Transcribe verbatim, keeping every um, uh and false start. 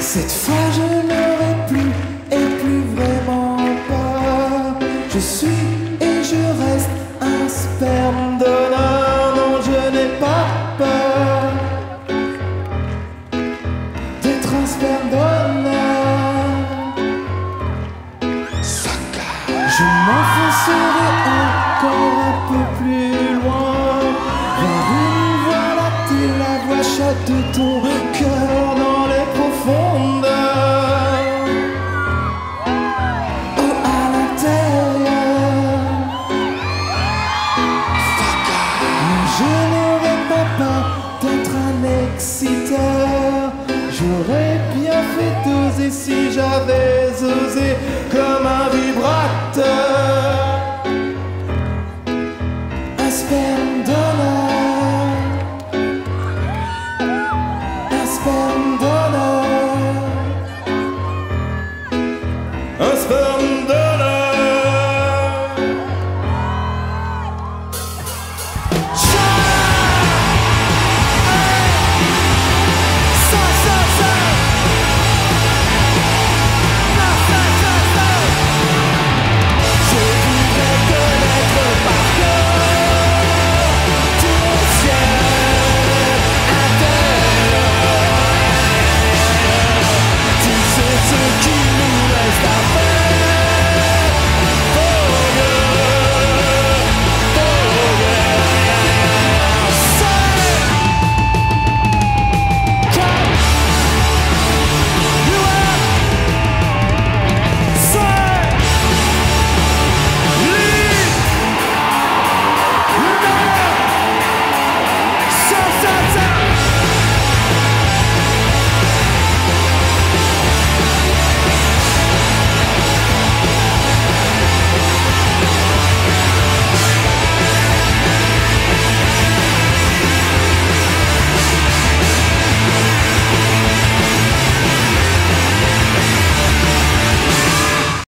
Cette fois je n'aurai plus et plus vraiment peur. Je suis et je reste un sperme donneur. Non, je n'ai pas peur d'être un sperme donneur. Je m'enfoncerai encore un peu plus loin vers une voie lactée, la voix chatte de ton cœur dans les profondeurs. Oh, à l'intérieur. Non, je n'aurais pas peur d'être un exciteur. J'aurais bien fait d'oser si j'avais osé comme un vibrateur. Un sperme d'or.